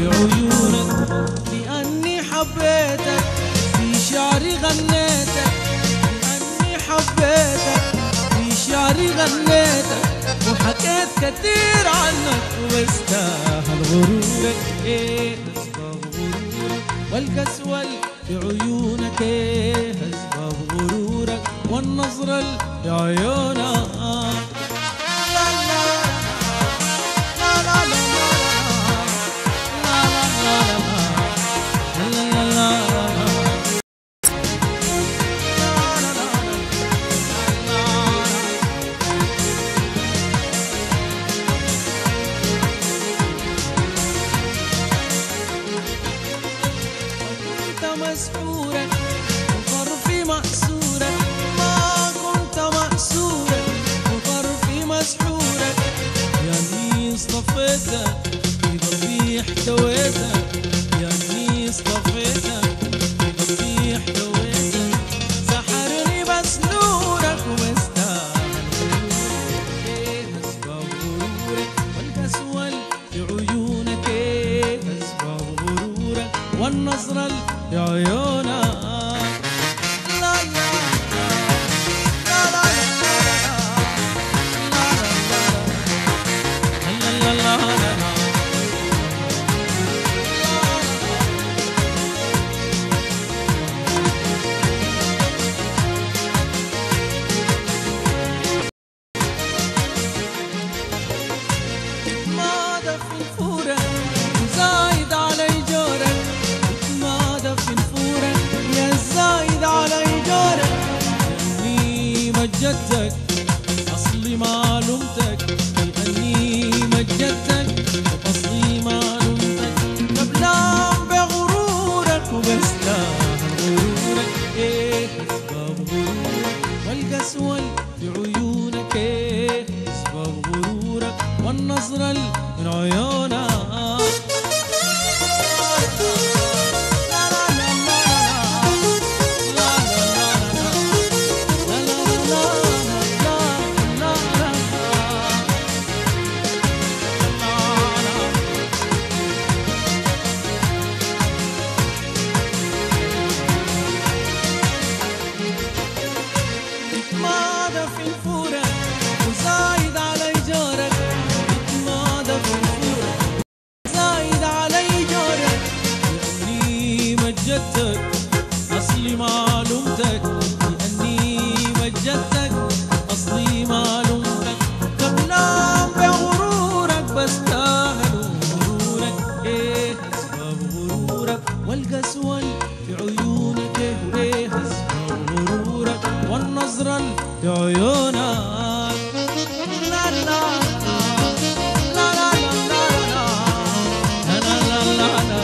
بعيونك، لأني حبيتك في شعري غنيتك، لأني حبيتك في شعري غنيتك، وحكيت كتير عنك وبستاهل غرورك. ايه اسباب غرورك والقسوة بعيونك، ايه اسباب غرورك والنظرة بعيونك. مسحورك وطرفي مأسورك، ما كنت مأسورك وطرفي مسحورك، يعني اصطفيتك في قلبي احتويتك، يعني اصطفيتك في قلبي احتويتك، سحرني بس نورك ومستاهل غرورك. ايه اسباب غرورك والقسوة بعيونك، ايه اسباب غرورك والنظرة بعيونك. ماذا في نفورك وزايد علي جورك، ماذا في نفورك يا زايد علي جورك، لأني مجدتك أصلي ما لمتك، لأني مجدتك أصلي ما لمتك، قبلان بغرورك وبستاهل غرورك. ايه اسباب غرورك والقسوة بعيونك، ايه اسباب غرورك والنظرة من عيونك. ماذا في نفورك وزايد علي جورك، ماذا في نفورك زايد علي جورك، لأني مجدتك أصلي ما لمتك، لأني مجدتك أصلي ما لمتك، قبلان بغرورك بستاهل غرورك. ايه اسباب غرورك والقسوة بعيونك، ايه اسباب غرورك والنظرة بعيونك. لا لا لا لا لا لا لا لا لا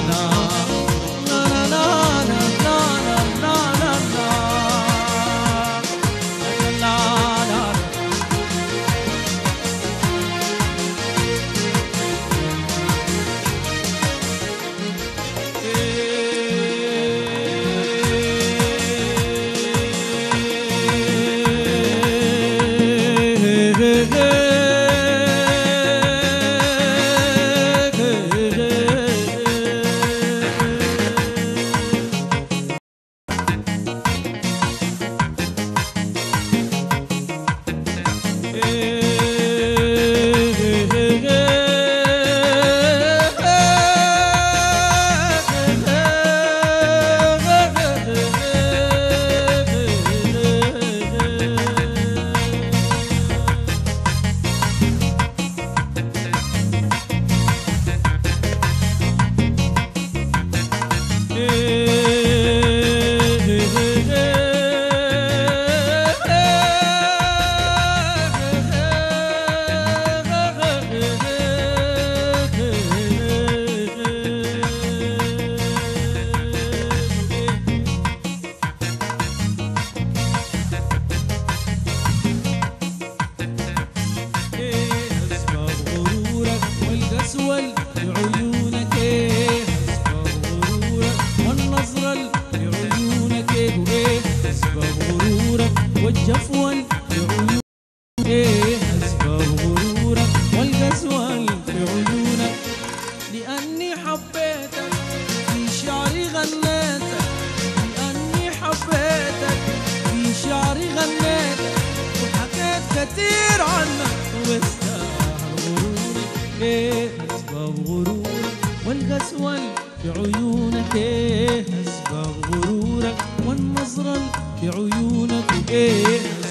غرورك والقسوة في عيونك ايه أسباب غرورك والنظرة في عيونك ايه